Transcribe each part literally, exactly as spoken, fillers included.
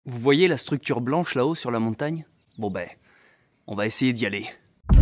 Vous voyez la structure blanche là-haut sur la montagne? Bon ben, on va essayer d'y aller.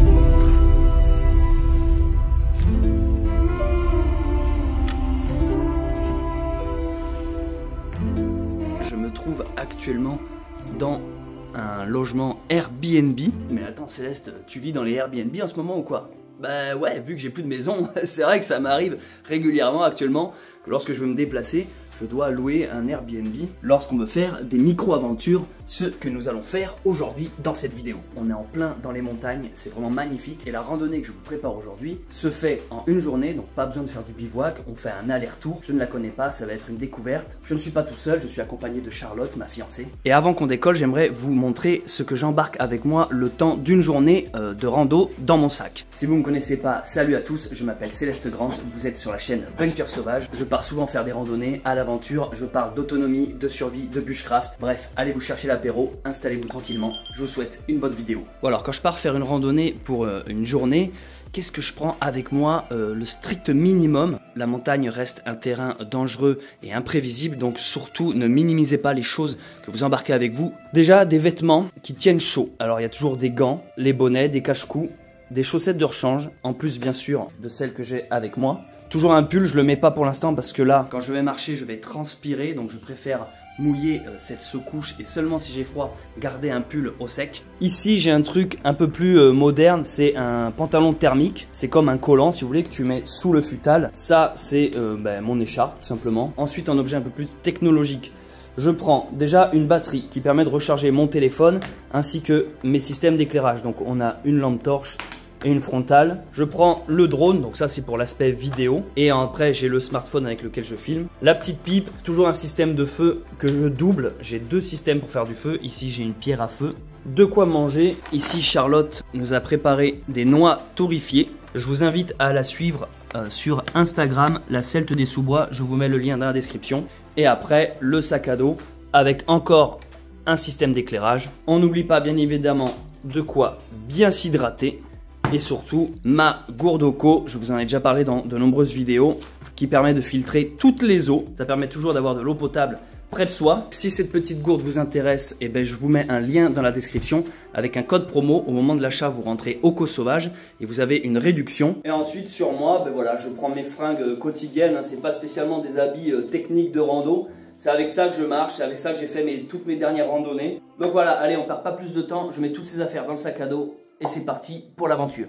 Je me trouve actuellement dans un logement Airbnb. Mais attends Céleste, tu vis dans les Airbnb en ce moment ou quoi? Bah ouais, vu que j'ai plus de maison, c'est vrai que ça m'arrive régulièrement actuellement que lorsque je veux me déplacer, je dois louer un Airbnb lorsqu'on veut faire des micro-aventures, ce que nous allons faire aujourd'hui dans cette vidéo. On est en plein dans les montagnes, c'est vraiment magnifique et la randonnée que je vous prépare aujourd'hui se fait en une journée, donc pas besoin de faire du bivouac, on fait un aller-retour. Je ne la connais pas, ça va être une découverte. Je ne suis pas tout seul, je suis accompagné de Charlotte, ma fiancée. Et avant qu'on décolle, j'aimerais vous montrer ce que j'embarque avec moi le temps d'une journée euh, de rando dans mon sac. Si vous ne me connaissez pas, salut à tous, je m'appelle Céleste Grant, vous êtes sur la chaîne Bunker Sauvage. Je pars souvent faire des randonnées à l'aventure. Je parle d'autonomie, de survie, de bushcraft. Bref, allez vous chercher l'apéro, installez-vous tranquillement. Je vous souhaite une bonne vidéo. Bon alors, quand je pars faire une randonnée pour euh, une journée, qu'est-ce que je prends avec moi? euh, Le strict minimum. La montagne reste un terrain dangereux et imprévisible, donc surtout ne minimisez pas les choses que vous embarquez avec vous. Déjà, des vêtements qui tiennent chaud. Alors, il y a toujours des gants, les bonnets, des cache-cou, des chaussettes de rechange, en plus bien sûr de celles que j'ai avec moi. Toujours un pull, je le mets pas pour l'instant parce que là, quand je vais marcher, je vais transpirer, donc je préfère mouiller euh, cette sous-couche et seulement si j'ai froid, garder un pull au sec. Ici, j'ai un truc un peu plus euh, moderne, c'est un pantalon thermique. C'est comme un collant, si vous voulez, que tu mets sous le futal. Ça, c'est euh, ben, mon écharpe, tout simplement. Ensuite, un objet un peu plus technologique. Je prends déjà une batterie qui permet de recharger mon téléphone ainsi que mes systèmes d'éclairage. Donc, on a une lampe torche et une frontale. Je prends le drone, donc ça c'est pour l'aspect vidéo. Et après j'ai le smartphone avec lequel je filme. La petite pipe, toujours un système de feu que je double. J'ai deux systèmes pour faire du feu. Ici j'ai une pierre à feu. De quoi manger. Ici Charlotte nous a préparé des noix torréfiées. Je vous invite à la suivre euh, sur Instagram, la Celte des Sous-Bois. Je vous mets le lien dans la description. Et après le sac à dos avec encore un système d'éclairage. On n'oublie pas bien évidemment de quoi bien s'hydrater. Et surtout, ma gourde Oco, je vous en ai déjà parlé dans de nombreuses vidéos, qui permet de filtrer toutes les eaux. Ça permet toujours d'avoir de l'eau potable près de soi. Si cette petite gourde vous intéresse, eh ben, je vous mets un lien dans la description avec un code promo. Au moment de l'achat, vous rentrez Oco Sauvage et vous avez une réduction. Et ensuite, sur moi, ben voilà, je prends mes fringues quotidiennes. Hein, c'est pas spécialement des habits euh, techniques de rando. C'est avec ça que je marche, c'est avec ça que j'ai fait mes, toutes mes dernières randonnées. Donc voilà, allez, on perd pas plus de temps. Je mets toutes ces affaires dans le sac à dos. Et c'est parti pour l'aventure.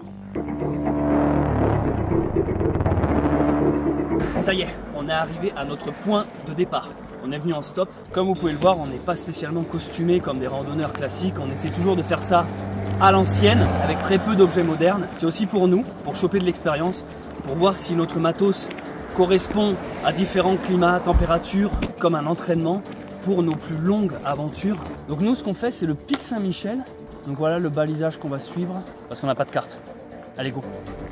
Ça y est, on est arrivé à notre point de départ. On est venu en stop. Comme vous pouvez le voir, on n'est pas spécialement costumé comme des randonneurs classiques. On essaie toujours de faire ça à l'ancienne, avec très peu d'objets modernes. C'est aussi pour nous, pour choper de l'expérience, pour voir si notre matos correspond à différents climats, températures, comme un entraînement pour nos plus longues aventures. Donc nous, ce qu'on fait, c'est le Pic Saint-Michel. Donc voilà le balisage qu'on va suivre parce qu'on n'a pas de carte. Allez, go!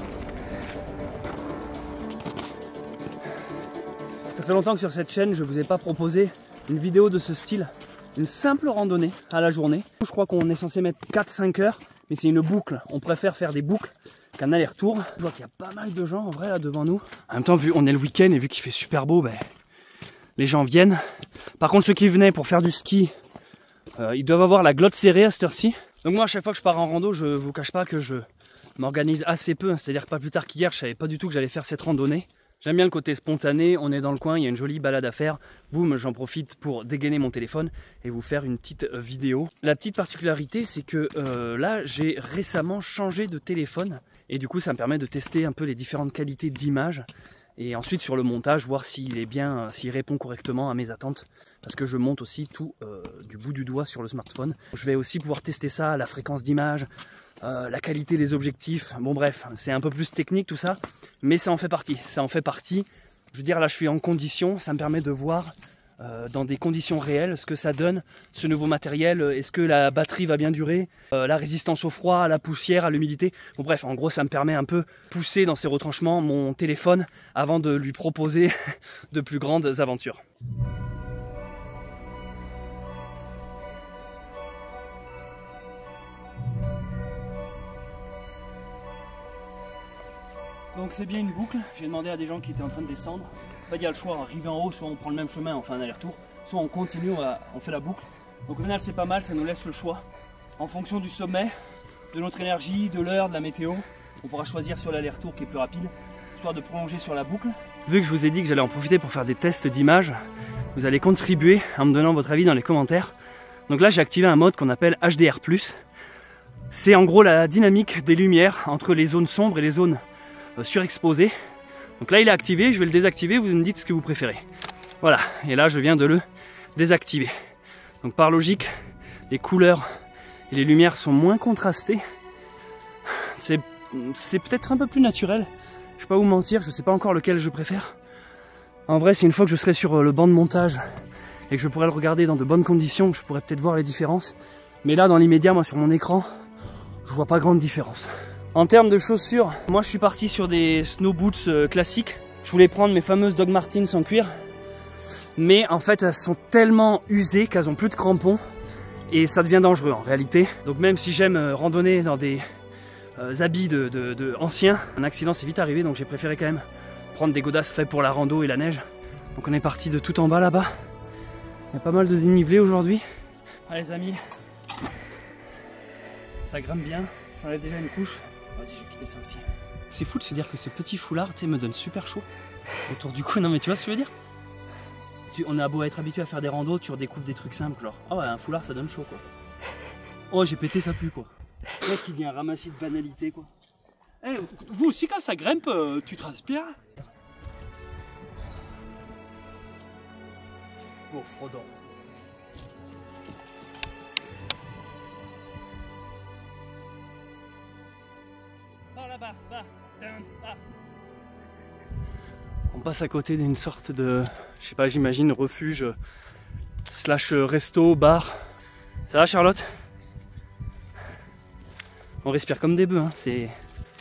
Ça fait longtemps que sur cette chaîne je vous ai pas proposé une vidéo de ce style, une simple randonnée à la journée. Je crois qu'on est censé mettre quatre cinq heures, mais c'est une boucle. On préfère faire des boucles qu'un aller-retour. Je vois qu'il y a pas mal de gens en vrai là devant nous. En même temps, vu on est le week-end et vu qu'il fait super beau, ben, les gens viennent. Par contre, ceux qui venaient pour faire du ski, euh, ils doivent avoir la glotte serrée à cette heure-ci. Donc moi à chaque fois que je pars en rando, je vous cache pas que je m'organise assez peu, hein. C'est-à-dire que pas plus tard qu'hier, je savais pas du tout que j'allais faire cette randonnée. J'aime bien le côté spontané, on est dans le coin, il y a une jolie balade à faire. Boum, j'en profite pour dégainer mon téléphone et vous faire une petite vidéo. La petite particularité, c'est que euh, là, j'ai récemment changé de téléphone et du coup, ça me permet de tester un peu les différentes qualités d'image. Et ensuite sur le montage, voir s'il est bien, s'il répond correctement à mes attentes. Parce que je monte aussi tout euh, du bout du doigt sur le smartphone. Je vais aussi pouvoir tester ça, la fréquence d'image, euh, la qualité des objectifs. Bon bref, c'est un peu plus technique tout ça, mais ça en fait partie. Ça en fait partie. Je veux dire, là je suis en condition, ça me permet de voir euh, dans des conditions réelles ce que ça donne, ce nouveau matériel. Est-ce que la batterie va bien durer, euh, la résistance au froid, à la poussière, à l'humidité. Bon bref, en gros ça me permet un peu pousser dans ses retranchements mon téléphone avant de lui proposer de plus grandes aventures. Donc c'est bien une boucle, j'ai demandé à des gens qui étaient en train de descendre. En fait il y a le choix, arriver en haut, soit on prend le même chemin, on fait un aller-retour, soit on continue, on, va, on fait la boucle. Donc au final c'est pas mal, ça nous laisse le choix. En fonction du sommet, de notre énergie, de l'heure, de la météo, on pourra choisir sur l'aller-retour qui est plus rapide, soit de prolonger sur la boucle. Vu que je vous ai dit que j'allais en profiter pour faire des tests d'images, vous allez contribuer en me donnant votre avis dans les commentaires. Donc là j'ai activé un mode qu'on appelle H D R plus. C'est en gros la dynamique des lumières entre les zones sombres et les zones euh, surexposées. Donc là il est activé, je vais le désactiver, vous me dites ce que vous préférez. Voilà, et là je viens de le désactiver. Donc par logique, les couleurs et les lumières sont moins contrastées. C'est peut-être un peu plus naturel. Je ne vais pas vous mentir, je ne sais pas encore lequel je préfère. En vrai, c'est une fois que je serai sur le banc de montage et que je pourrai le regarder dans de bonnes conditions, que je pourrai peut-être voir les différences. Mais là, dans l'immédiat, moi sur mon écran, je vois pas grande différence. En termes de chaussures, moi je suis parti sur des snow boots euh, classiques. Je voulais prendre mes fameuses Doc Martens en cuir. Mais en fait, elles sont tellement usées qu'elles ont plus de crampons. Et ça devient dangereux en réalité. Donc même si j'aime euh, randonner dans des euh, habits de, de, de anciens, un accident s'est vite arrivé, donc j'ai préféré quand même prendre des godasses faits pour la rando et la neige. Donc on est parti de tout en bas là-bas. Il y a pas mal de dénivelé aujourd'hui. Allez les amis, ça grimpe bien. J'enlève déjà une couche. Vas-y, je vais quitter ça aussi. C'est fou de se dire que ce petit foulard, tu sais, me donne super chaud autour du cou. Non mais tu vois ce que je veux dire? Tu, on a beau être habitué à faire des randos, tu redécouvres des trucs simples, genre ah ouais, un foulard ça donne chaud quoi. Oh, j'ai pété, ça pue quoi. Le mec qui dit un ramassis de banalité quoi. Eh, hey, vous aussi quand ça grimpe, euh, tu transpires? Pour Frodon. Par là-bas, bas, down, bas. On passe à côté d'une sorte de, je sais pas, j'imagine refuge slash resto, bar. Ça va Charlotte? On respire comme des bœufs, hein, c'est...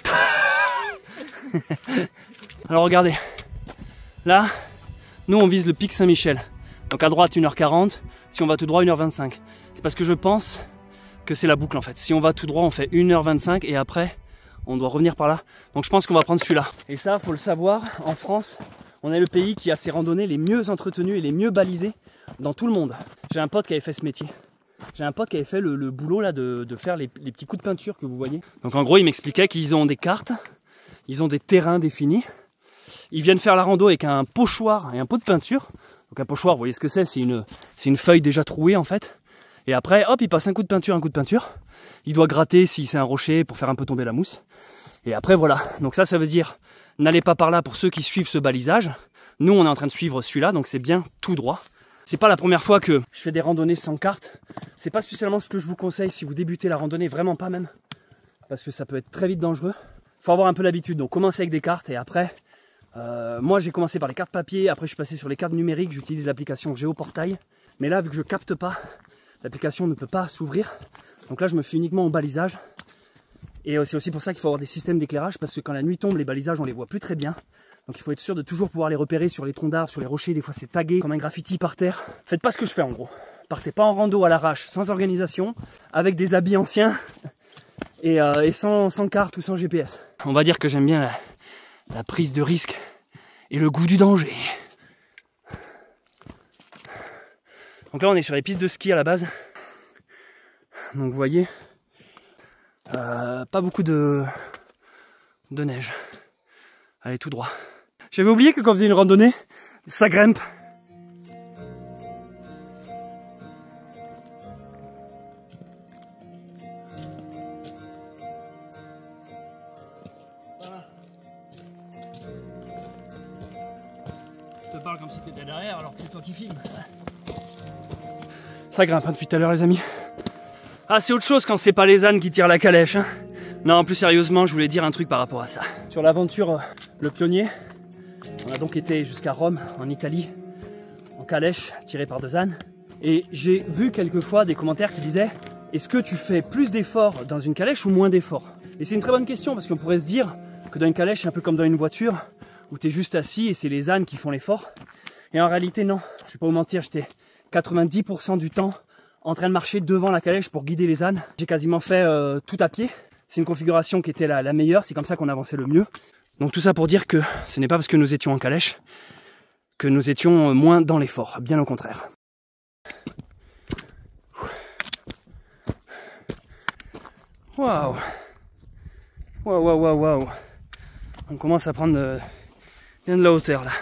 Alors regardez, là, nous on vise le pic Saint-Michel. Donc à droite une heure quarante, si on va tout droit une heure vingt-cinq. C'est parce que je pense que c'est la boucle en fait. Si on va tout droit on fait une heure vingt-cinq et après on doit revenir par là. Donc je pense qu'on va prendre celui-là. Et ça, faut le savoir, en France, on est le pays qui a ses randonnées les mieux entretenues et les mieux balisées dans tout le monde. J'ai un pote qui avait fait ce métier. J'ai un pote qui avait fait le, le boulot là de, de faire les, les petits coups de peinture que vous voyez. Donc en gros, il m'expliquait qu'ils ont des cartes, ils ont des terrains définis. Ils viennent faire la rando avec un pochoir et un pot de peinture. Donc un pochoir, vous voyez ce que c'est, c'est une, c'est une feuille déjà trouée en fait. Et après, hop, il passe un coup de peinture, un coup de peinture. Il doit gratter si c'est un rocher pour faire un peu tomber la mousse. Et après voilà, donc ça, ça veut dire n'allez pas par là pour ceux qui suivent ce balisage. Nous, on est en train de suivre celui-là, donc c'est bien tout droit. C'est pas la première fois que je fais des randonnées sans carte. C'est pas spécialement ce que je vous conseille si vous débutez la randonnée, vraiment pas même. Parce que ça peut être très vite dangereux. Faut avoir un peu l'habitude, donc commencez avec des cartes et après... Euh, moi j'ai commencé par les cartes papier, après je suis passé sur les cartes numériques, j'utilise l'application Géoportail. Mais là, vu que je capte pas, l'application ne peut pas s'ouvrir. Donc là, je me fie uniquement au balisage. Et c'est aussi pour ça qu'il faut avoir des systèmes d'éclairage, parce que quand la nuit tombe, les balisages, on les voit plus très bien. Donc il faut être sûr de toujours pouvoir les repérer sur les troncs d'arbres, sur les rochers. Des fois, c'est tagué comme un graffiti par terre. Faites pas ce que je fais en gros. Partez pas en rando à l'arrache, sans organisation, avec des habits anciens et, euh, et sans, sans carte ou sans G P S. On va dire que j'aime bien la, la prise de risque et le goût du danger. Donc là, on est sur les pistes de ski à la base. Donc vous voyez, euh, pas beaucoup de, de neige. Allez, tout droit. J'avais oublié que quand on faisait une randonnée, ça grimpe. Voilà. Je te parle comme si tu étais derrière alors que c'est toi qui filmes. Ça grimpe hein, depuis tout à l'heure les amis. Ah, c'est autre chose quand c'est pas les ânes qui tirent la calèche. Hein. Non, plus sérieusement, je voulais dire un truc par rapport à ça. Sur l'aventure euh, Le Pionnier, on a donc été jusqu'à Rome, en Italie, en calèche, tiré par deux ânes. Et j'ai vu quelquefois des commentaires qui disaient « Est-ce que tu fais plus d'efforts dans une calèche ou moins d'efforts ?» Et c'est une très bonne question, parce qu'on pourrait se dire que dans une calèche, c'est un peu comme dans une voiture, où tu es juste assis et c'est les ânes qui font l'effort. Et en réalité, non. Je vais pas vous mentir, j'étais quatre-vingt-dix pour cent du temps en train de marcher devant la calèche pour guider les ânes. J'ai quasiment fait euh, tout à pied. C'est une configuration qui était la, la meilleure, c'est comme ça qu'on avançait le mieux. Donc tout ça pour dire que ce n'est pas parce que nous étions en calèche que nous étions moins dans l'effort, bien au contraire. Waouh. Waouh, waouh, waouh, waouh. On commence à prendre de... bien de la hauteur là.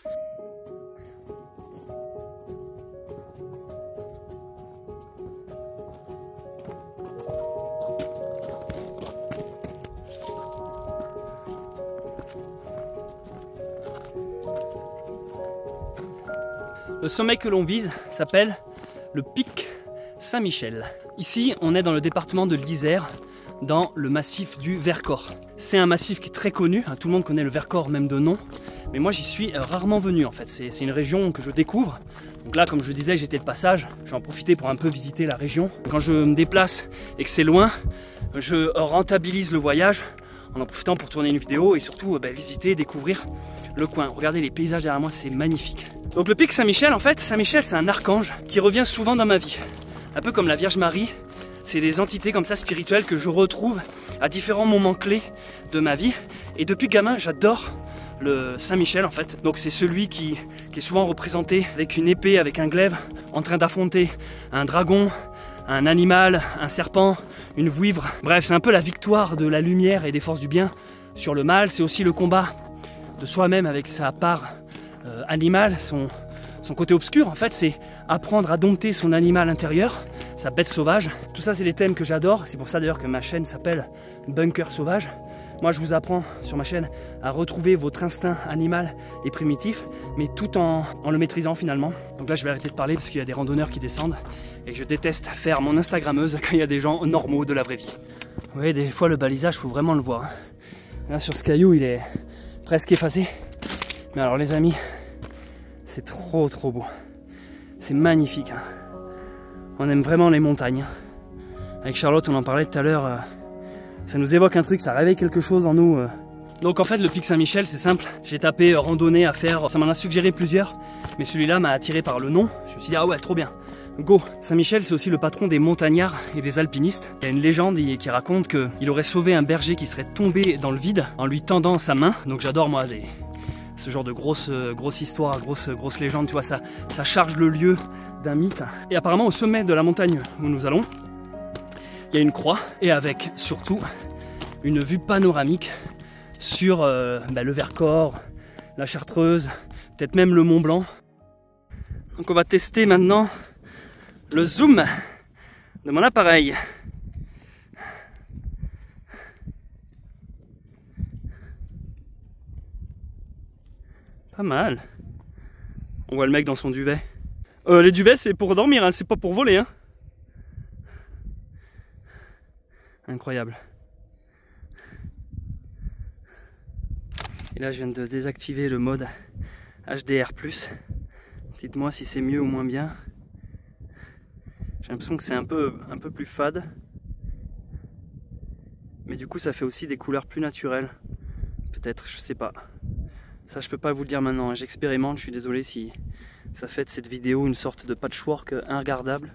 Le sommet que l'on vise s'appelle le pic Saint-Michel. Ici, on est dans le département de l'Isère, dans le massif du Vercors. C'est un massif qui est très connu, hein, tout le monde connaît le Vercors même de nom, mais moi j'y suis rarement venu en fait, c'est une région que je découvre. Donc là, comme je disais, j'étais de passage, je vais en profiter pour un peu visiter la région. Quand je me déplace et que c'est loin, je rentabilise le voyage en en profitant pour tourner une vidéo et surtout bah, visiter, découvrir le coin. Regardez les paysages derrière moi, c'est magnifique. Donc le pic Saint-Michel, en fait, Saint-Michel c'est un archange qui revient souvent dans ma vie. Un peu comme la Vierge Marie, c'est des entités comme ça spirituelles que je retrouve à différents moments clés de ma vie. Et depuis gamin, j'adore le Saint-Michel en fait. Donc c'est celui qui, qui est souvent représenté avec une épée, avec un glaive, en train d'affronter un dragon, un animal, un serpent, une vouivre. Bref, c'est un peu la victoire de la lumière et des forces du bien sur le mal. C'est aussi le combat de soi-même avec sa part euh, animale, son, son côté obscur. En fait, c'est apprendre à dompter son animal intérieur, sa bête sauvage. Tout ça, c'est des thèmes que j'adore. C'est pour ça d'ailleurs que ma chaîne s'appelle Bunker Sauvage. Moi, je vous apprends sur ma chaîne à retrouver votre instinct animal et primitif, mais tout en, en le maîtrisant finalement. Donc là, je vais arrêter de parler parce qu'il y a des randonneurs qui descendent et je déteste faire mon Instagrammeuse quand il y a des gens normaux de la vraie vie. Vous voyez, des fois, le balisage, il faut vraiment le voir. Là, sur ce caillou, il est presque effacé. Mais alors, les amis, c'est trop, trop beau. C'est magnifique. Hein. On aime vraiment les montagnes. Avec Charlotte, on en parlait tout à l'heure. Euh, Ça nous évoque un truc, ça réveille quelque chose en nous. Donc en fait le pic Saint-Michel c'est simple, j'ai tapé randonnée à faire, ça m'en a suggéré plusieurs, mais celui-là m'a attiré par le nom, je me suis dit ah ouais trop bien, go. Saint-Michel c'est aussi le patron des montagnards et des alpinistes. Il y a une légende qui raconte qu'il aurait sauvé un berger qui serait tombé dans le vide en lui tendant sa main, donc j'adore moi les... ce genre de grosse, grosse histoire, grosse, grosse légende, tu vois, ça, ça charge le lieu d'un mythe. Et apparemment au sommet de la montagne où nous allons, il y a une croix et avec surtout une vue panoramique sur euh, bah, le Vercors, la Chartreuse, peut-être même le Mont Blanc. Donc on va tester maintenant le zoom de mon appareil. Pas mal. On voit le mec dans son duvet. Euh, les duvets c'est pour dormir, hein, c'est pas pour voler. Hein. Incroyable. Et là je viens de désactiver le mode H D R plus. Dites-moi si c'est mieux ou moins bien. J'ai l'impression que c'est un peu, un peu plus fade. Mais du coup ça fait aussi des couleurs plus naturelles. Peut-être, je sais pas. Ça je peux pas vous le dire maintenant, j'expérimente, je suis désolé si ça fait de cette vidéo une sorte de patchwork inregardable.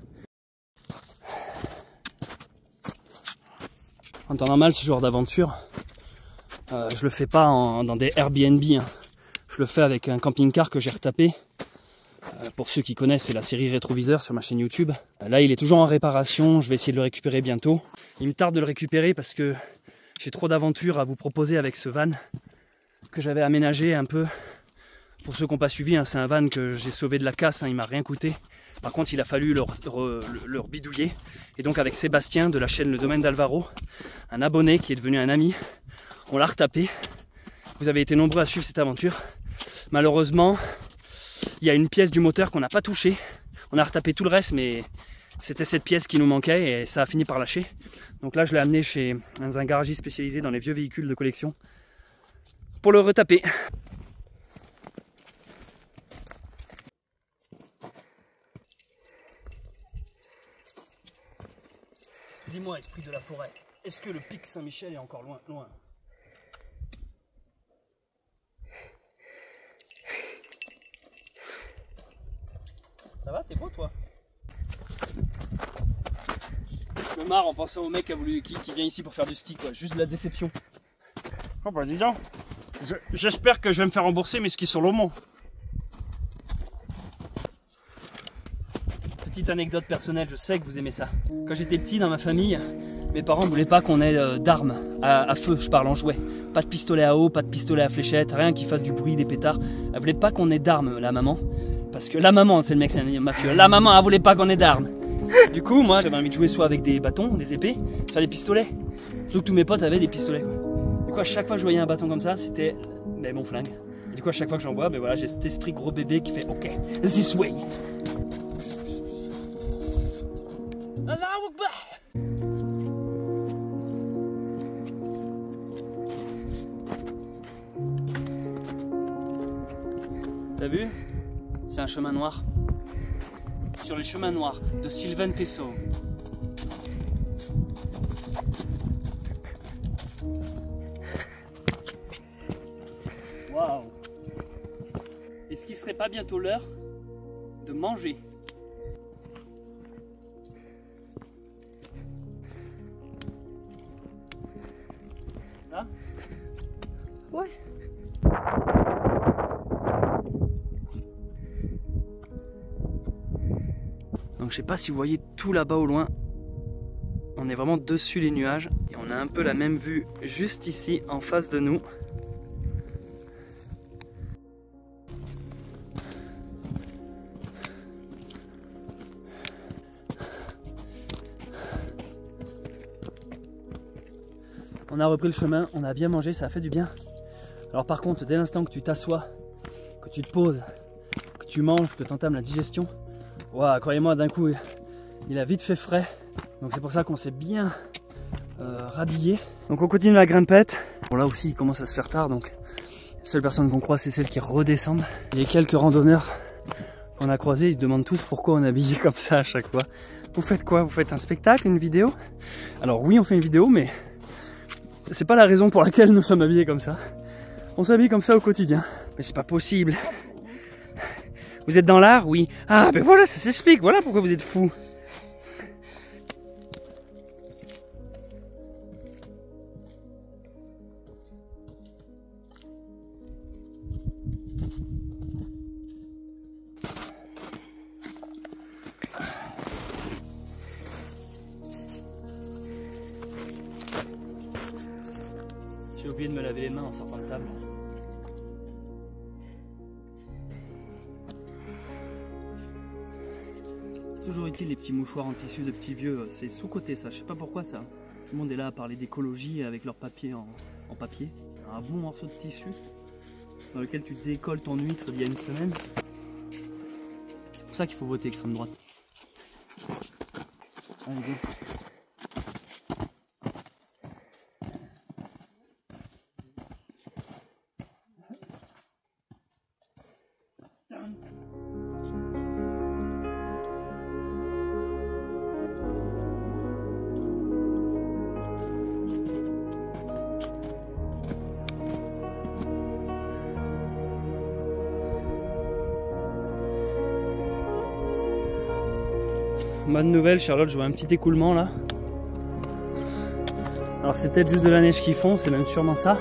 En temps normal, ce genre d'aventure, euh, je le fais pas en, dans des Airbnb. Hein. Je le fais avec un camping-car que j'ai retapé. Euh, pour ceux qui connaissent, c'est la série Rétroviseur sur ma chaîne YouTube. Euh, là, il est toujours en réparation. Je vais essayer de le récupérer bientôt. Il me tarde de le récupérer parce que j'ai trop d'aventures à vous proposer avec ce van que j'avais aménagé un peu. Pour ceux qui n'ont pas suivi, hein, c'est un van que j'ai sauvé de la casse. Hein, il m'a rien coûté. Par contre, il a fallu leur, leur, leur bidouiller. Et donc avec Sébastien de la chaîne Le Domaine d'Alvaro, un abonné qui est devenu un ami, on l'a retapé. Vous avez été nombreux à suivre cette aventure. Malheureusement, il y a une pièce du moteur qu'on n'a pas touchée. On a retapé tout le reste, mais c'était cette pièce qui nous manquait et ça a fini par lâcher. Donc là, je l'ai amené chez un garagiste spécialisé dans les vieux véhicules de collection pour le retaper. Dis-moi, esprit de la forêt, est-ce que le pic Saint-Michel est encore loin, loin? Ça va, t'es beau toi? Je me marre en pensant au mec qui, a voulu, qui, qui vient ici pour faire du ski, quoi. Juste de la déception. Oh bah dis donc, j'espère que je vais me faire rembourser mes skis sur l'Aumont. Petite anecdote personnelle, je sais que vous aimez ça. Quand j'étais petit dans ma famille, mes parents voulaient pas qu'on ait euh, d'armes à, à feu, je parle en jouet. Pas de pistolet à eau, pas de pistolet à fléchette, rien qui fasse du bruit, des pétards. Elle voulait pas qu'on ait d'armes, la maman. Parce que la maman, c'est le mec, c'est un mafieux. La maman, elle voulait pas qu'on ait d'armes. Du coup, moi, j'avais envie de jouer soit avec des bâtons, des épées, soit des pistolets. Surtout que tous mes potes avaient des pistolets, quoi. Du coup, à chaque fois que je voyais un bâton comme ça, c'était ben, mon flingue. Et du coup, à chaque fois que j'en vois, ben voilà, j'ai cet esprit gros bébé qui fait OK, this way. Allahu Akbar. T'as vu? C'est un chemin noir. Sur les chemins noirs de Sylvain Tesson. Waouh! Est-ce qu'il serait pas bientôt l'heure de manger? Là? Ouais. Donc je sais pas si vous voyez tout là-bas au loin. On est vraiment dessus les nuages et on a un peu la même vue juste ici en face de nous. On a repris le chemin, on a bien mangé, ça a fait du bien. Alors par contre, dès l'instant que tu t'assois, que tu te poses, que tu manges, que tu entames la digestion, wow, croyez-moi, d'un coup, il a vite fait frais. Donc c'est pour ça qu'on s'est bien euh, rhabillé. Donc on continue la grimpette. Bon, là aussi, il commence à se faire tard, donc les seules personnes qu'on croise, c'est celles qui redescendent. Les quelques randonneurs qu'on a croisés, ils se demandent tous pourquoi on est habillé comme ça à chaque fois. Vous faites quoi? Vous faites un spectacle, une vidéo? Alors oui, on fait une vidéo, mais c'est pas la raison pour laquelle nous sommes habillés comme ça. On s'habille comme ça au quotidien. Mais c'est pas possible. Vous êtes dans l'art? Oui. Ah ben voilà, ça s'explique. Voilà pourquoi vous êtes fous. J'ai oublié de me laver les mains en sortant de table. C'est toujours utile les petits mouchoirs en tissu de petits vieux, c'est sous-côté ça, je sais pas pourquoi ça. Tout le monde est là à parler d'écologie avec leur papier en, en papier. Un bon morceau de tissu dans lequel tu décolles ton huître d'il y a une semaine. C'est pour ça qu'il faut voter extrême droite. Allez, go. Bonne nouvelle, Charlotte, je vois un petit écoulement là. Alors c'est peut-être juste de la neige qui fond, c'est même sûrement ça.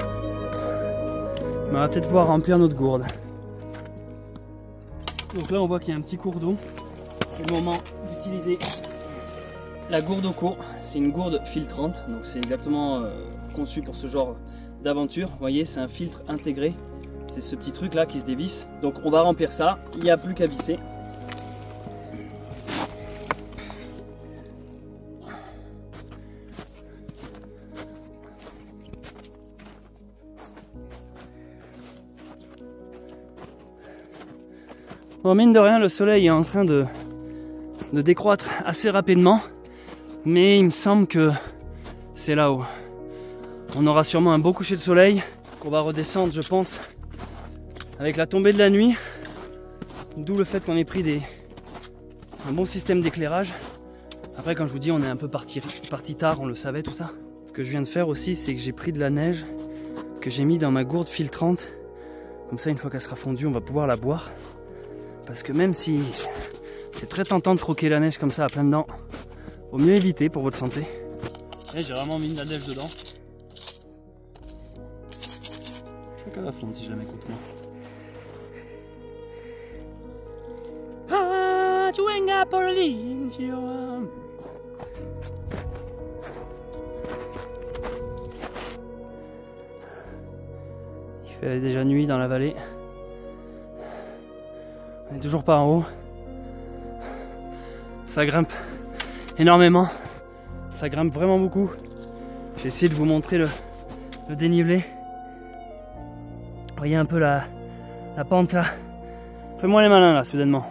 Mais on va peut-être pouvoir remplir notre gourde. Donc là on voit qu'il y a un petit cours d'eau. C'est le moment d'utiliser la gourde au cours. C'est une gourde filtrante, donc c'est exactement euh, conçu pour ce genre d'aventure. Vous voyez, c'est un filtre intégré. C'est ce petit truc là qui se dévisse. Donc on va remplir ça, il n'y a plus qu'à visser. Bon, mine de rien, le soleil est en train de, de décroître assez rapidement, mais il me semble que c'est là-haut. On aura sûrement un beau coucher de soleil, qu'on va redescendre, je pense, avec la tombée de la nuit, d'où le fait qu'on ait pris des, un bon système d'éclairage. Après, quand je vous dis, on est un peu parti, parti tard, on le savait tout ça. Ce que je viens de faire aussi, c'est que j'ai pris de la neige que j'ai mis dans ma gourde filtrante. Comme ça, une fois qu'elle sera fondue, on va pouvoir la boire. Parce que même si c'est très tentant de croquer la neige comme ça à plein dedans, vaut mieux éviter pour votre santé. Et j'ai vraiment mis de la neige dedans. Je crois qu'elle va fondre si je la mets contre moi. Ah, tu fait déjà nuit dans la vallée. On n'est toujours pas en haut. Ça grimpe énormément. Ça grimpe vraiment beaucoup. J'ai essayé de vous montrer le, le dénivelé. Vous voyez un peu la, la pente là. Fais-moi les malins là, soudainement.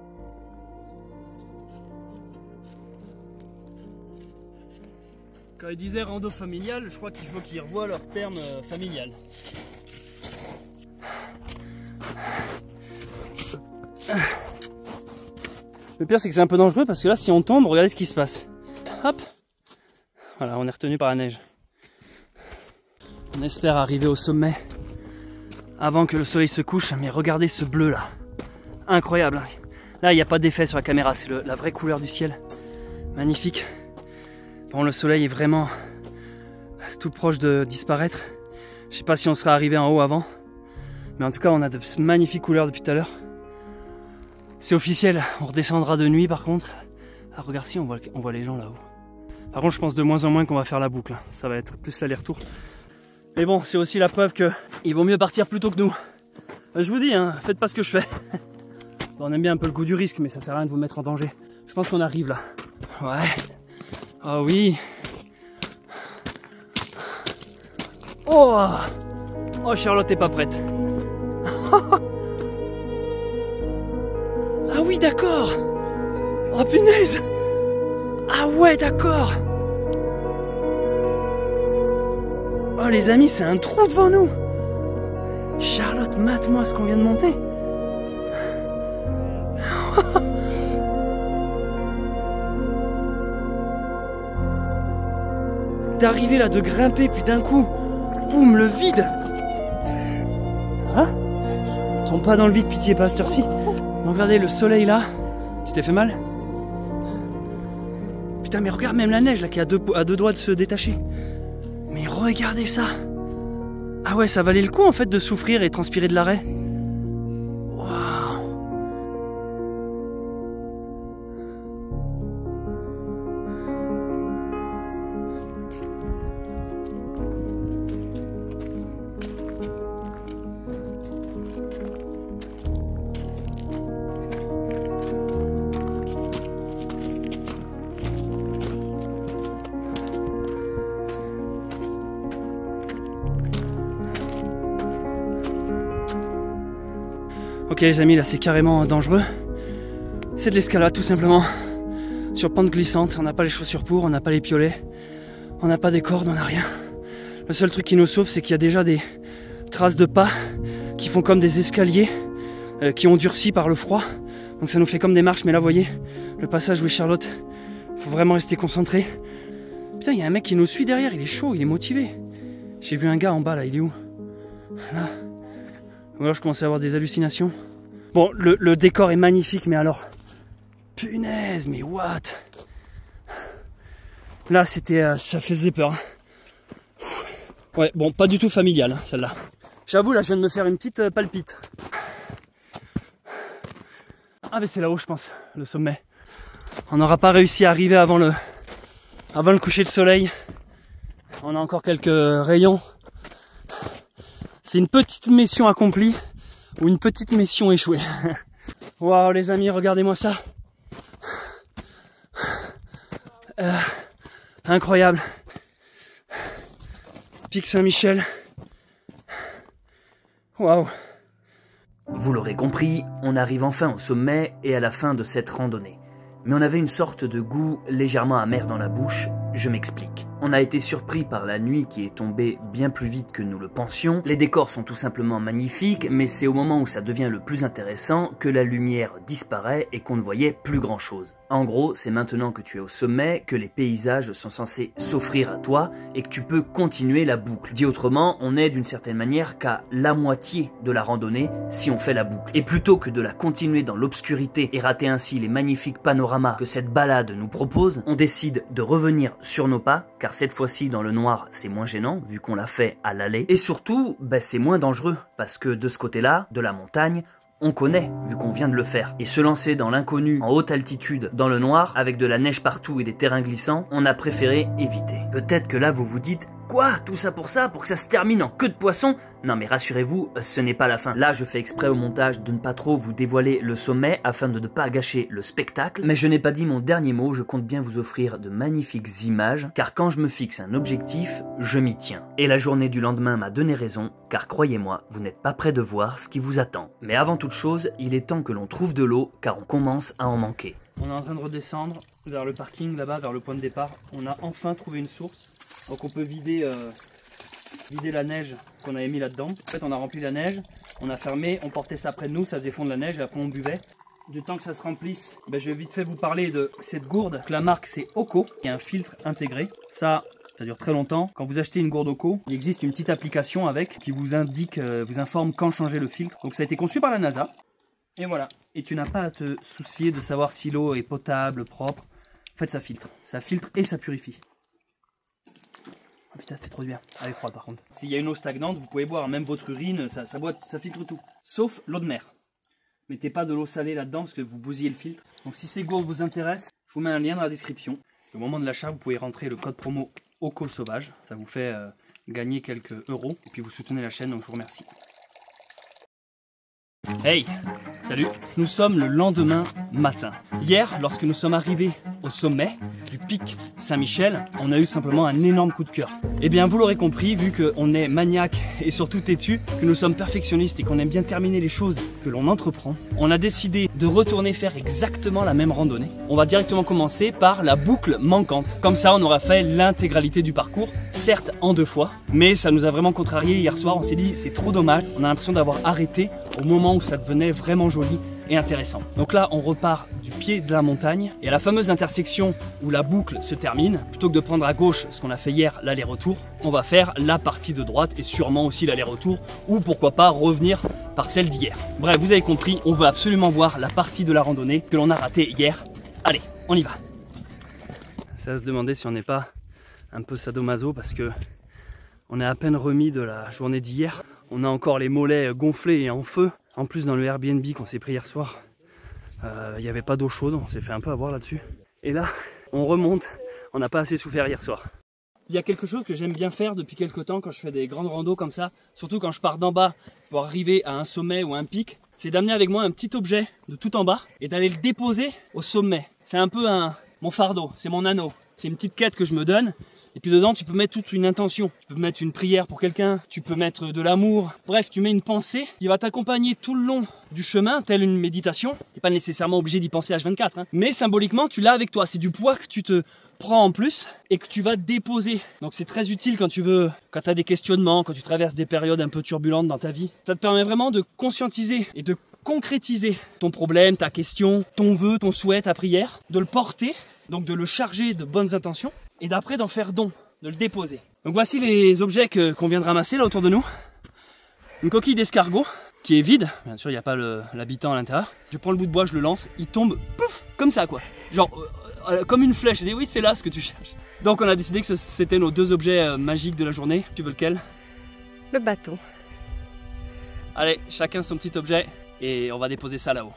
Quand ils disaient rando familial, je crois qu'il faut qu'ils revoient leur terme euh, familial. Le pire c'est que c'est un peu dangereux parce que là si on tombe, regardez ce qui se passe. Hop. Voilà, on est retenu par la neige. On espère arriver au sommet avant que le soleil se couche, mais regardez ce bleu là. Incroyable. Là il n'y a pas d'effet sur la caméra, c'est la vraie couleur du ciel. Magnifique. Bon, le soleil est vraiment tout proche de disparaître. Je sais pas si on sera arrivé en haut avant, mais en tout cas on a de magnifiques couleurs depuis tout à l'heure. C'est officiel, on redescendra de nuit par contre. Ah regarde, si on voit, on voit les gens là-haut. Par contre je pense de moins en moins qu'on va faire la boucle, ça va être plus l'aller-retour. Mais bon, c'est aussi la preuve que il vaut mieux partir plus tôt que nous. Je vous dis, hein, faites pas ce que je fais. Bon, on aime bien un peu le goût du risque, mais ça sert à rien de vous mettre en danger. Je pense qu'on arrive là. Ouais. Oh oui. Oh, oh Charlotte t'es pas prête. Ah oui d'accord. Oh punaise. Ah ouais d'accord. Oh les amis, c'est un trou devant nous. Charlotte, mate-moi ce qu'on vient de monter. D'arriver là, de grimper, puis d'un coup, boum, le vide. Ça va? Tombe pas dans le vide, pitié, pas à cette heure-ci. Donc regardez, le soleil là, tu t'es fait mal? Putain, mais regarde même la neige là, qui est à deux, à deux doigts de se détacher. Mais regardez ça. Ah ouais, ça valait le coup en fait de souffrir et transpirer de l'arrêt. Ok les amis, là c'est carrément dangereux. C'est de l'escalade tout simplement. Sur pente glissante, on n'a pas les chaussures pour, on n'a pas les piolets, on n'a pas des cordes, on n'a rien. Le seul truc qui nous sauve, c'est qu'il y a déjà des traces de pas qui font comme des escaliers euh, qui ont durci par le froid. Donc ça nous fait comme des marches, mais là vous voyez, le passage où est Charlotte, faut vraiment rester concentré. Putain, il y a un mec qui nous suit derrière, il est chaud, il est motivé. J'ai vu un gars en bas là, il est où? Là. Ou alors je commence à avoir des hallucinations. Bon, le, le décor est magnifique, mais alors... Punaise, mais what? Là, c'était... Euh, ça faisait peur. Hein. Ouais, bon, pas du tout familial, hein, celle-là. J'avoue, là, je viens de me faire une petite euh, palpite. Ah, mais c'est là-haut, je pense, le sommet. On n'aura pas réussi à arriver avant le... avant le coucher de soleil. On a encore quelques rayons. C'est une petite mission accomplie ou une petite mission échouée. Waouh les amis, regardez-moi ça. Euh, incroyable. Pic Saint-Michel. Waouh. Vous l'aurez compris, on arrive enfin au sommet et à la fin de cette randonnée. Mais on avait une sorte de goût légèrement amer dans la bouche, je m'explique. On a été surpris par la nuit qui est tombée bien plus vite que nous le pensions. Les décors sont tout simplement magnifiques, mais c'est au moment où ça devient le plus intéressant que la lumière disparaît et qu'on ne voyait plus grand chose. En gros, c'est maintenant que tu es au sommet que les paysages sont censés s'offrir à toi et que tu peux continuer la boucle. Dit autrement, on est d'une certaine manière qu'à la moitié de la randonnée si on fait la boucle. Et plutôt que de la continuer dans l'obscurité et rater ainsi les magnifiques panoramas que cette balade nous propose, on décide de revenir sur nos pas, car cette fois-ci dans le noir c'est moins gênant vu qu'on l'a fait à l'aller, et surtout ben, c'est moins dangereux parce que de ce côté-là, de la montagne, on connaît vu qu'on vient de le faire. Et se lancer dans l'inconnu en haute altitude dans le noir avec de la neige partout et des terrains glissants, on a préféré éviter. Peut-être que là vous vous dites, Quoi? Tout ça pour ça? Pour que ça se termine en queue de poisson? Non mais rassurez-vous, ce n'est pas la fin. Là je fais exprès au montage de ne pas trop vous dévoiler le sommet afin de ne pas gâcher le spectacle. Mais je n'ai pas dit mon dernier mot, je compte bien vous offrir de magnifiques images, car quand je me fixe un objectif, je m'y tiens. Et la journée du lendemain m'a donné raison, car croyez-moi, vous n'êtes pas prêt de voir ce qui vous attend. Mais avant toute chose, il est temps que l'on trouve de l'eau, car on commence à en manquer. On est en train de redescendre vers le parking là-bas, vers le point de départ. On a enfin trouvé une source. Donc on peut vider, euh, vider la neige qu'on avait mis là-dedans. En fait on a rempli la neige, on a fermé, on portait ça près de nous, ça faisait fondre la neige et après on buvait. Du temps que ça se remplisse, ben, je vais vite fait vous parler de cette gourde. La marque c'est Oco, il y a un filtre intégré. Ça, ça dure très longtemps. Quand vous achetez une gourde Oco, il existe une petite application avec qui vous indique, euh, vous informe quand changer le filtre. Donc ça a été conçu par la NASA. Et voilà. Et tu n'as pas à te soucier de savoir si l'eau est potable, propre. En fait ça filtre. Ça filtre et ça purifie. Oh putain, ça fait trop de bien. Elle est froide par contre. S'il y a une eau stagnante, vous pouvez boire même votre urine, ça, ça, boit, ça filtre tout. Sauf l'eau de mer. Mettez pas de l'eau salée là-dedans parce que vous bousillez le filtre. Donc si ces gourdes vous intéressent, je vous mets un lien dans la description. Au moment de l'achat, vous pouvez rentrer le code promo Oco Sauvage. Ça vous fait euh, gagner quelques euros. Et puis vous soutenez la chaîne, donc je vous remercie. Hey, salut. Nous sommes le lendemain matin. Hier, lorsque nous sommes arrivés au sommet du pic Saint-Michel, on a eu simplement un énorme coup de cœur. Eh bien, vous l'aurez compris, vu qu'on est maniaque et surtout têtu, que nous sommes perfectionnistes et qu'on aime bien terminer les choses que l'on entreprend, on a décidé de retourner faire exactement la même randonnée. On va directement commencer par la boucle manquante. Comme ça, on aura fait l'intégralité du parcours, certes en deux fois, mais ça nous a vraiment contrarié hier soir. On s'est dit, c'est trop dommage. On a l'impression d'avoir arrêté au moment où ça devenait vraiment joli et intéressant. Donc là, on repart du pied de la montagne et à la fameuse intersection où la boucle se termine, plutôt que de prendre à gauche ce qu'on a fait hier, l'aller-retour, on va faire la partie de droite et sûrement aussi l'aller-retour ou pourquoi pas revenir par celle d'hier. Bref, vous avez compris, on veut absolument voir la partie de la randonnée que l'on a ratée hier. Allez, on y va. C'est à se demander si on n'est pas un peu sadomaso parce que on est à peine remis de la journée d'hier. On a encore les mollets gonflés et en feu. En plus, dans le Airbnb qu'on s'est pris hier soir, il euh, n'y avait pas d'eau chaude, on s'est fait un peu avoir là-dessus. Et là, on remonte, on n'a pas assez souffert hier soir. Il y a quelque chose que j'aime bien faire depuis quelques temps quand je fais des grandes randos comme ça, surtout quand je pars d'en bas pour arriver à un sommet ou un pic, c'est d'amener avec moi un petit objet de tout en bas et d'aller le déposer au sommet. C'est un peu un, mon fardeau, c'est mon anneau, c'est une petite quête que je me donne. Et puis dedans, tu peux mettre toute une intention. Tu peux mettre une prière pour quelqu'un, tu peux mettre de l'amour. Bref, tu mets une pensée qui va t'accompagner tout le long du chemin, telle une méditation. T'es pas nécessairement obligé d'y penser H vingt-quatre, hein. Mais symboliquement, tu l'as avec toi. C'est du poids que tu te prends en plus et que tu vas déposer. Donc c'est très utile quand tu veux, quand tu as des questionnements, quand tu traverses des périodes un peu turbulentes dans ta vie. Ça te permet vraiment de conscientiser et de concrétiser ton problème, ta question, ton vœu, ton souhait, ta prière, de le porter, donc de le charger de bonnes intentions. Et d'après d'en faire don, de le déposer. Donc voici les objets que, qu'on vient de ramasser là autour de nous. Une coquille d'escargot qui est vide, bien sûr il n'y a pas l'habitant à l'intérieur. Je prends le bout de bois, je le lance, il tombe, pouf, comme ça quoi. Genre euh, euh, comme une flèche, je dis oui c'est là ce que tu cherches. Donc on a décidé que c'était nos deux objets euh, magiques de la journée. Tu veux lequel? Le bateau. Allez, chacun son petit objet et on va déposer ça là-haut.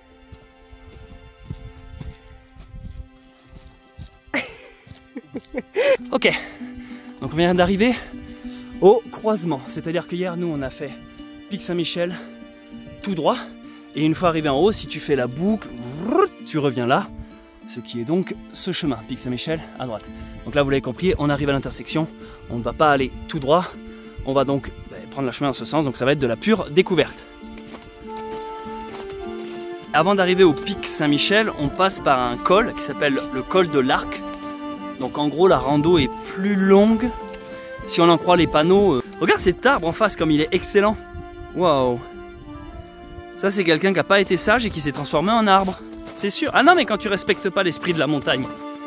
Ok, donc on vient d'arriver au croisement, c'est-à-dire que hier nous on a fait Pic Saint-Michel tout droit et une fois arrivé en haut, si tu fais la boucle, tu reviens là, ce qui est donc ce chemin, Pic Saint-Michel à droite. Donc là vous l'avez compris, on arrive à l'intersection, on ne va pas aller tout droit, on va donc bah, prendre le chemin dans ce sens, donc ça va être de la pure découverte. Avant d'arriver au Pic Saint-Michel, on passe par un col qui s'appelle le col de l'Arc. Donc en gros la rando est plus longue si on en croit les panneaux. Euh... Regarde cet arbre en face comme il est excellent. Waouh. Ça c'est quelqu'un qui n'a pas été sage et qui s'est transformé en arbre. C'est sûr. Ah non mais quand tu respectes pas l'esprit de la montagne.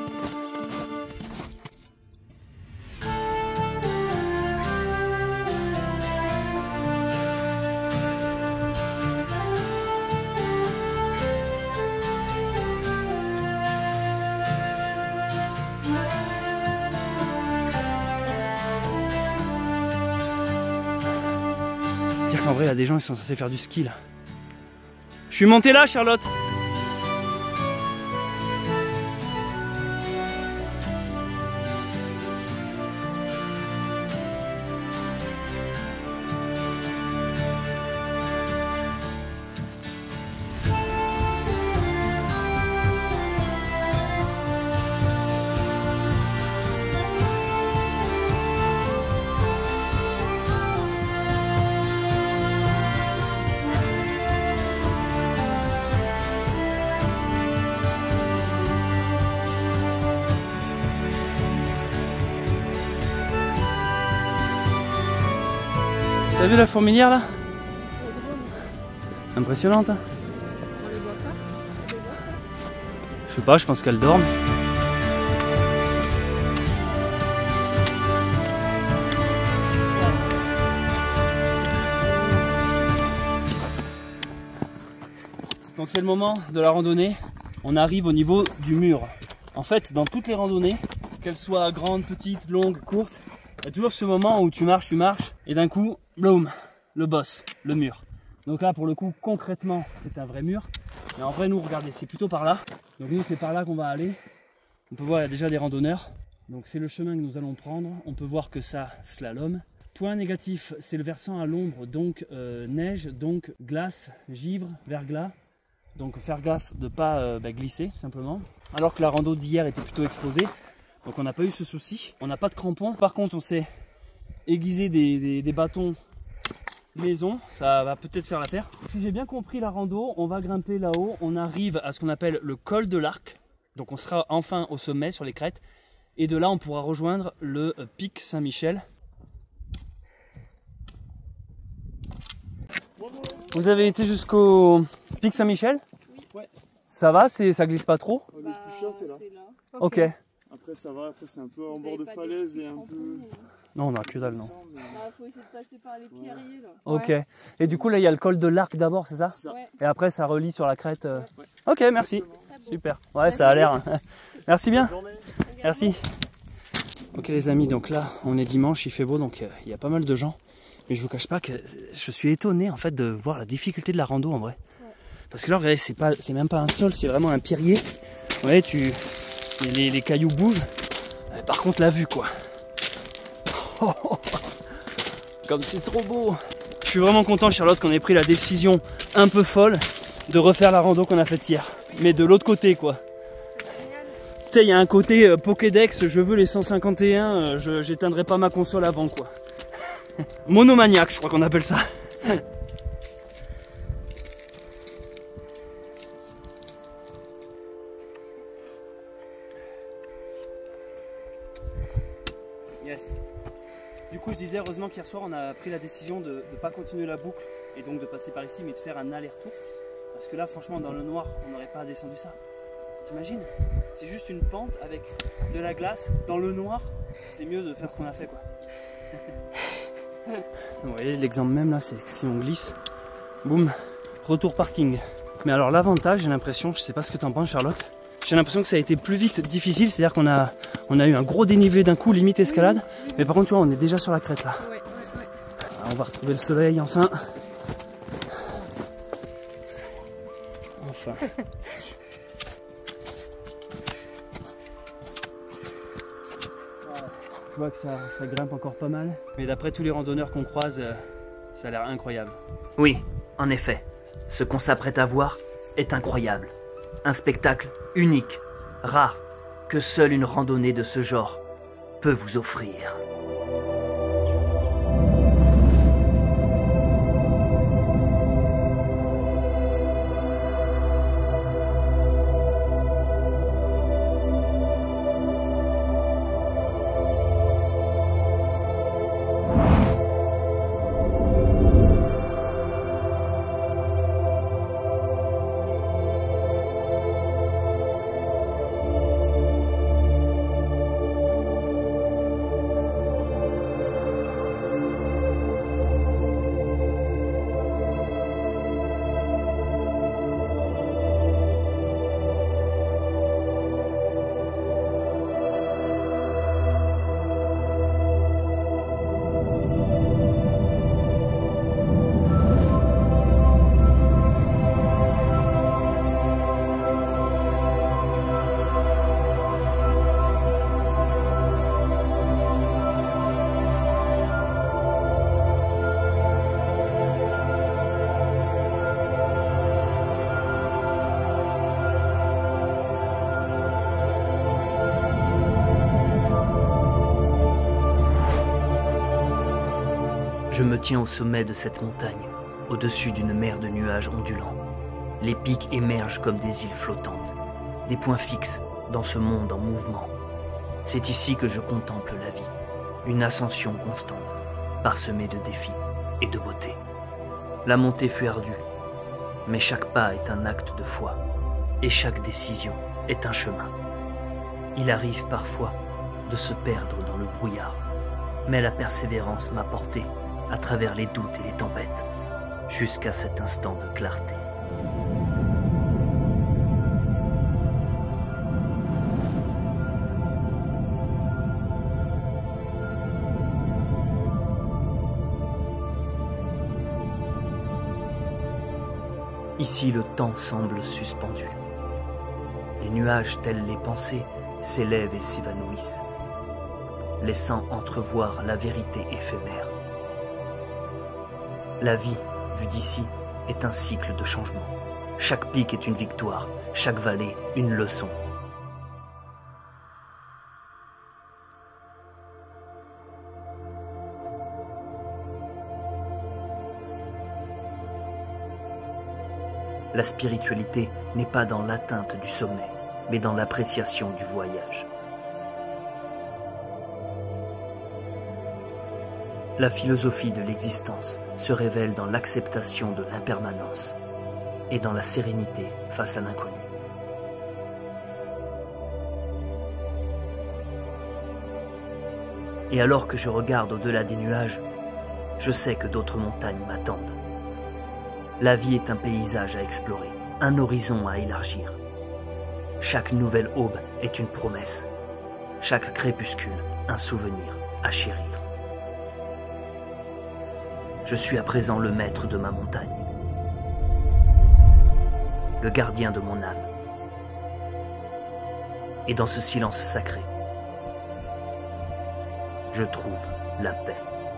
Dire qu'en vrai, il y a des gens qui sont censés faire du ski là. Je suis monté là, Charlotte. T'as vu la fourmilière là? Impressionnante hein? On les voit pas? On les voit pas? Je sais pas, je pense qu'elles dorment. Donc c'est le moment de la randonnée. On arrive au niveau du mur. En fait, dans toutes les randonnées, qu'elles soient grandes, petites, longues, courtes, il y a toujours ce moment où tu marches, tu marches, et d'un coup, bloom, le boss, le mur. Donc là, pour le coup, concrètement, c'est un vrai mur. Mais en vrai, nous, regardez, c'est plutôt par là. Donc nous, c'est par là qu'on va aller. On peut voir, il y a déjà des randonneurs. Donc c'est le chemin que nous allons prendre. On peut voir que ça slalom. Point négatif, c'est le versant à l'ombre, donc euh, neige, donc glace, givre, verglas. Donc faire gaffe de ne pas euh, bah, glisser simplement. Alors que la rando d'hier était plutôt exposée. Donc on n'a pas eu ce souci. On n'a pas de crampons. Par contre on s'est aiguisé des, des, des bâtons maison. Ça va peut-être faire l'affaire. Si j'ai bien compris la rando, on va grimper là-haut. On arrive à ce qu'on appelle le col de l'Arc. Donc on sera enfin au sommet sur les crêtes. Et de là on pourra rejoindre le euh, pic Saint-Michel. Vous avez été jusqu'au pic Saint-Michel? Oui. Ouais. Ça va, ça glisse pas trop? Le plus chiant c'est là. là. Ok. Après ça va, après c'est un peu en bord de falaise et un peu... Non, on a que dalle, non. Il faut essayer de passer par les pierriers là. Ok. Ouais. Et du coup là il y a le col de l'Arc d'abord, c'est ça? ça. Ouais. Et après ça relie sur la crête. euh... Ouais. Ok, merci. Super. Ouais, ça a l'air. Merci bien. Merci. Ok les amis, donc là on est dimanche, il fait beau, donc il euh, y a pas mal de gens. Mais je vous cache pas que je suis étonné en fait de voir la difficulté de la rando en vrai. Ouais. Parce que là, regardez, c'est pas, c'est même pas un sol, c'est vraiment un pierrier. Vous voyez, tu, les, les cailloux bougent. Mais par contre, la vue quoi. Oh, oh, oh. Comme c'est trop beau. Je suis vraiment content, Charlotte, qu'on ait pris la décision un peu folle de refaire la rando qu'on a faite hier. Mais de l'autre côté quoi. Tu sais, il y a un côté euh, Pokédex, je veux les cent cinquante et un, euh, je j'éteindrai pas ma console avant quoi. Monomaniaque, je crois qu'on appelle ça. Yes. Du coup, je disais heureusement qu'hier soir on a pris la décision de ne pas continuer la boucle et donc de passer par ici, mais de faire un aller-retour. Parce que là, franchement, dans le noir, on n'aurait pas descendu ça. T'imagines? C'est juste une pente avec de la glace dans le noir. C'est mieux de faire ce qu'on a fait quoi. Vous voyez l'exemple même là, c'est que si on glisse, boum, retour parking. Mais alors l'avantage, j'ai l'impression, je sais pas ce que tu en penses Charlotte, j'ai l'impression que ça a été plus vite difficile, c'est à dire qu'on a, on a eu un gros dénivelé d'un coup, limite escalade, oui, oui. Mais par contre tu vois on est déjà sur la crête là. Ouais, ouais, ouais. Alors, on va retrouver le soleil enfin. Enfin. Je vois que ça, ça grimpe encore pas mal. Mais d'après tous les randonneurs qu'on croise, euh, ça a l'air incroyable. Oui, en effet, ce qu'on s'apprête à voir est incroyable. Un spectacle unique, rare, que seule une randonnée de ce genre peut vous offrir. Je me tiens au sommet de cette montagne, au-dessus d'une mer de nuages ondulants. Les pics émergent comme des îles flottantes, des points fixes dans ce monde en mouvement. C'est ici que je contemple la vie, une ascension constante, parsemée de défis. et de beauté. La montée fut ardue, mais chaque pas est un acte de foi, et chaque décision est un chemin. Il arrive parfois de se perdre dans le brouillard, mais la persévérance m'a porté à travers les doutes et les tempêtes, jusqu'à cet instant de clarté. Ici, le temps semble suspendu. Les nuages, tels les pensées, s'élèvent et s'évanouissent, laissant entrevoir la vérité éphémère. La vie, vue d'ici, est un cycle de changement. Chaque pic est une victoire, chaque vallée une leçon. La spiritualité n'est pas dans l'atteinte du sommet, mais dans l'appréciation du voyage. La philosophie de l'existence se révèle dans l'acceptation de l'impermanence et dans la sérénité face à l'inconnu. Et alors que je regarde au-delà des nuages, je sais que d'autres montagnes m'attendent. La vie est un paysage à explorer, un horizon à élargir. Chaque nouvelle aube est une promesse, chaque crépuscule un souvenir à chérir. Je suis à présent le maître de ma montagne, le gardien de mon âme. Et dans ce silence sacré, je trouve la paix.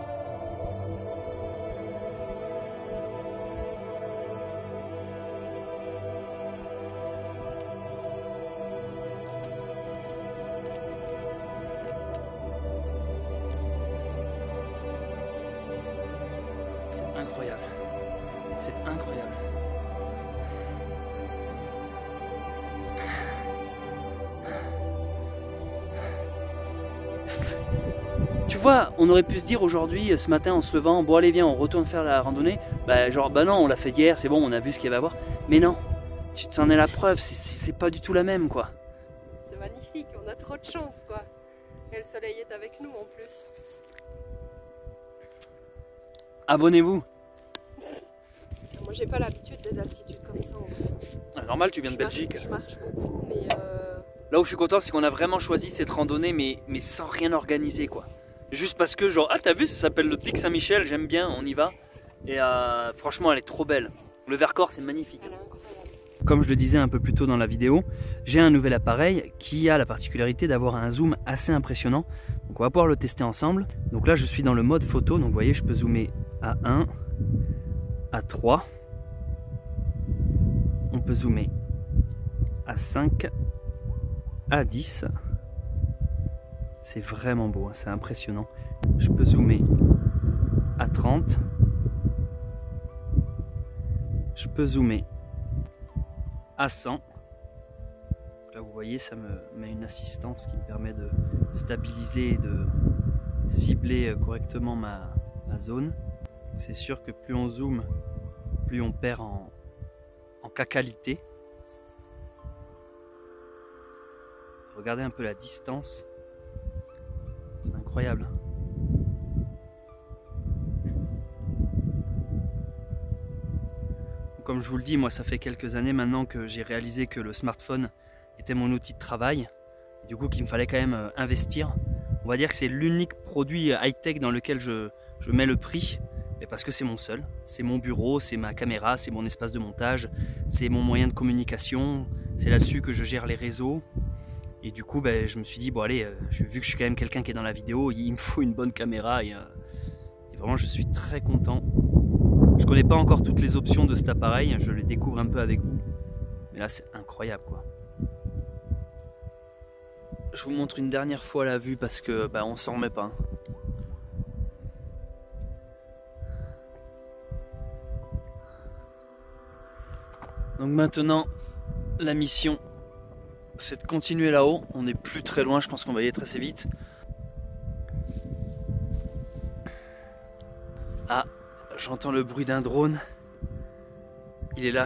C'est incroyable. C'est incroyable. Tu vois, on aurait pu se dire aujourd'hui, ce matin en se levant, bon allez viens, on retourne faire la randonnée. Bah genre, bah non, on l'a fait hier, c'est bon, on a vu ce qu'il y avait à voir. Mais non, tu t'en es la preuve, c'est pas du tout la même quoi. C'est magnifique, on a trop de chance quoi. Et le soleil est avec nous en plus. Abonnez-vous. Moi j'ai pas l'habitude des altitudes comme ça en vrai. Ah, normal, tu viens de Je marche- Belgique. Je marche beaucoup, mais euh, Là où je suis content, c'est qu'on a vraiment choisi cette randonnée, mais, mais sans rien organiser, quoi. Juste parce que, genre, ah, t'as vu, ça s'appelle le Pic Saint-Michel, j'aime bien, on y va. Et euh, franchement, elle est trop belle. Le Vercors, c'est magnifique. elle est incroyable. Comme je le disais un peu plus tôt dans la vidéo, j'ai un nouvel appareil qui a la particularité d'avoir un zoom assez impressionnant. Donc on va pouvoir le tester ensemble. Donc là, je suis dans le mode photo, donc vous voyez, je peux zoomer à un, à trois. On peut zoomer à cinq, à dix. C'est vraiment beau, hein, c'est impressionnant. Je peux zoomer à trente. Je peux zoomer à cent. Là vous voyez, ça me met une assistance qui me permet de stabiliser et de cibler correctement ma, ma zone. C'est sûr que plus on zoome, plus on perd en, en qualité. Regardez un peu la distance. C'est incroyable. Comme je vous le dis, moi ça fait quelques années maintenant que j'ai réalisé que le smartphone était mon outil de travail. Et du coup qu'il me fallait quand même investir. On va dire que c'est l'unique produit high-tech dans lequel je, je mets le prix. Et parce que c'est mon seul. C'est mon bureau, c'est ma caméra, c'est mon espace de montage, c'est mon moyen de communication. C'est là-dessus que je gère les réseaux. Et du coup, ben, je me suis dit, bon allez, euh, vu que je suis quand même quelqu'un qui est dans la vidéo, il me faut une bonne caméra. Et, euh, et vraiment, je suis très content. Je connais pas encore toutes les options de cet appareil, je les découvre un peu avec vous. Mais là, c'est incroyable, quoi. Je vous montre une dernière fois la vue parce que bah, on s'en remet pas. Donc maintenant, la mission, c'est de continuer là-haut. On n'est plus très loin, je pense qu'on va y être assez vite. Ah, J'entends le bruit d'un drone. Il est là.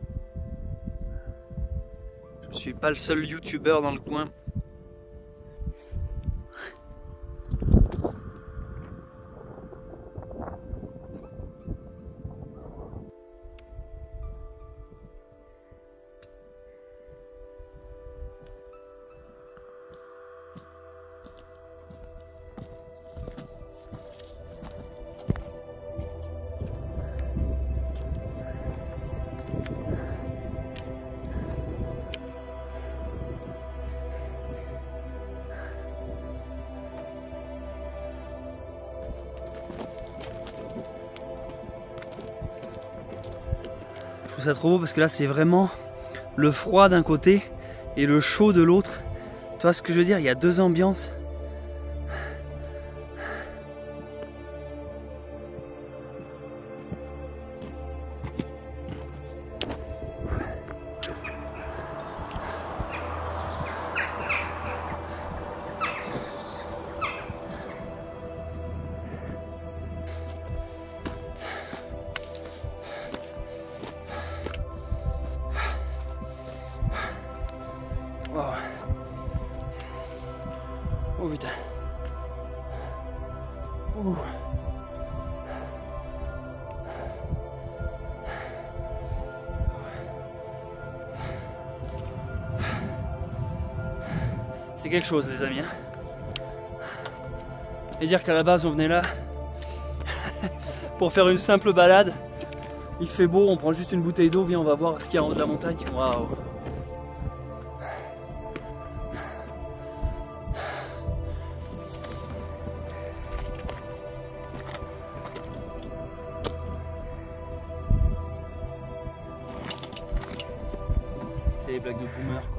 Je suis pas le seul youtubeur dans le coin. Je trouve ça trop beau parce que là c'est vraiment le froid d'un côté et le chaud de l'autre. Tu vois ce que je veux dire? Il y a deux ambiances. Wow. Oh putain. Ouh. C'est quelque chose les amis. Hein. Et dire qu'à la base on venait là pour faire une simple balade. Il fait beau, on prend juste une bouteille d'eau, viens on va voir ce qu'il y a en haut de la montagne. Waouh. C'est les blagues de boomer quoi.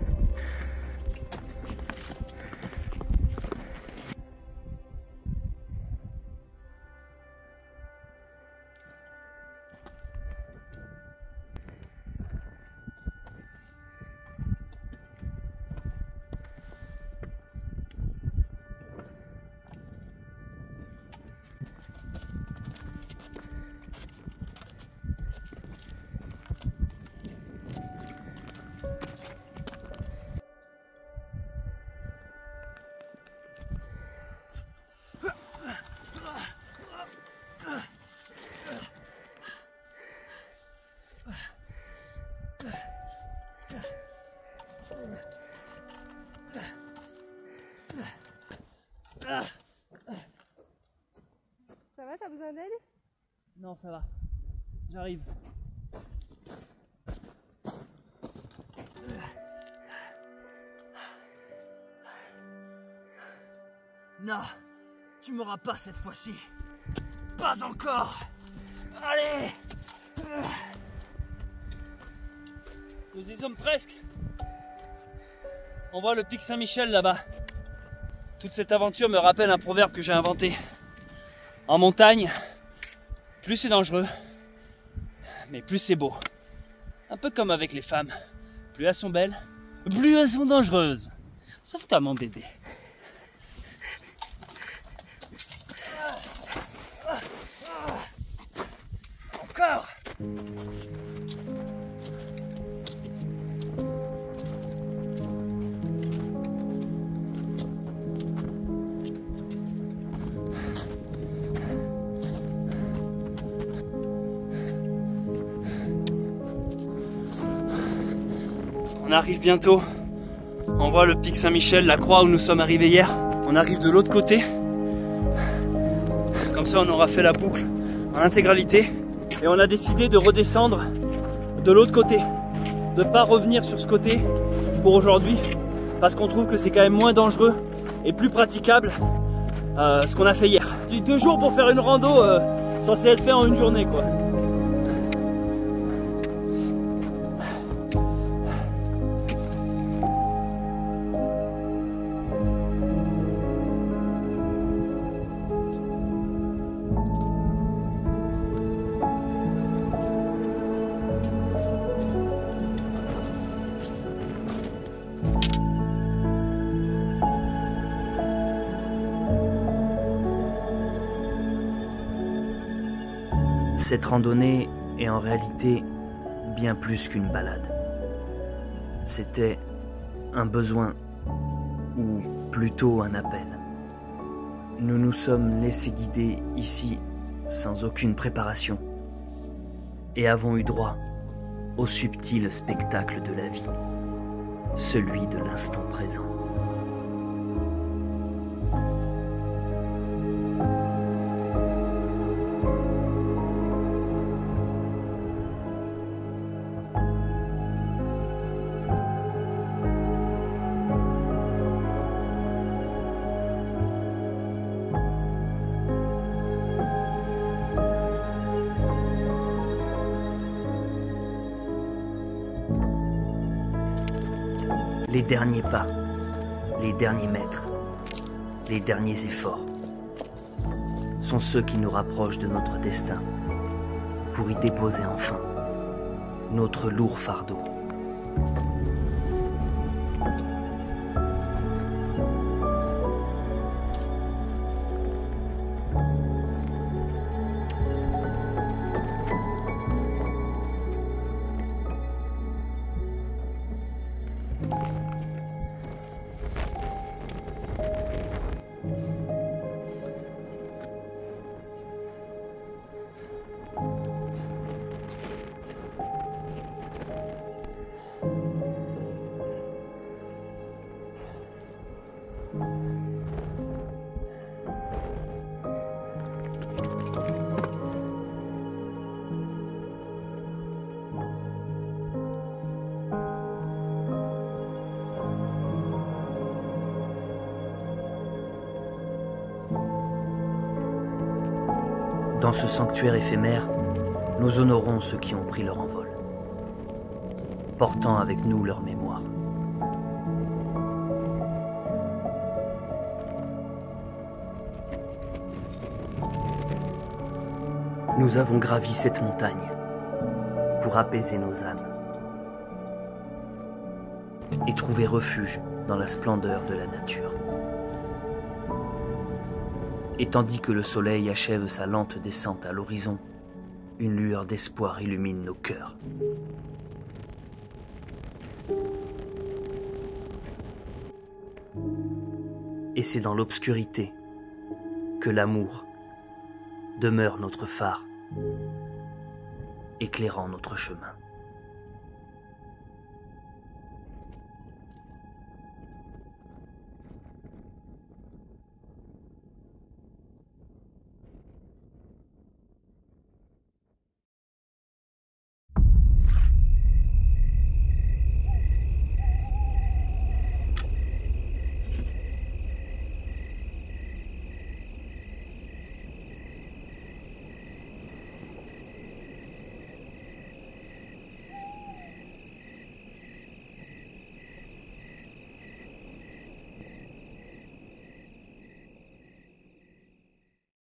Ça va, t'as besoin d'aide? Non, ça va. J'arrive. Non, tu m'auras pas cette fois-ci. Pas encore. Allez. Nous y sommes presque. On voit le pic Saint-Michel là-bas. Toute cette aventure me rappelle un proverbe que j'ai inventé. En montagne, plus c'est dangereux, mais plus c'est beau. Un peu comme avec les femmes. Plus elles sont belles, plus elles sont dangereuses. Sauf toi mon bébé. Encore. On arrive bientôt. On voit le pic Saint-Michel, la croix où nous sommes arrivés hier. On arrive de l'autre côté. Comme ça, on aura fait la boucle en intégralité. Et on a décidé de redescendre de l'autre côté. De ne pas revenir sur ce côté pour aujourd'hui. Parce qu'on trouve que c'est quand même moins dangereux et plus praticable euh, ce qu'on a fait hier. J'ai eu deux jours pour faire une rando euh, censée être fait en une journée quoi. Cette randonnée est en réalité bien plus qu'une balade. C'était un besoin, ou plutôt un appel. Nous nous sommes laissés guider ici sans aucune préparation et avons eu droit au subtil spectacle de la vie, celui de l'instant présent. Les derniers pas, les derniers mètres, les derniers efforts sont ceux qui nous rapprochent de notre destin pour y déposer enfin notre lourd fardeau. Dans ce sanctuaire éphémère, nous honorons ceux qui ont pris leur envol, portant avec nous leur mémoire. Nous avons gravi cette montagne pour apaiser nos âmes et trouver refuge dans la splendeur de la nature. Et tandis que le soleil achève sa lente descente à l'horizon, une lueur d'espoir illumine nos cœurs. Et c'est dans l'obscurité que l'amour demeure notre phare, éclairant notre chemin.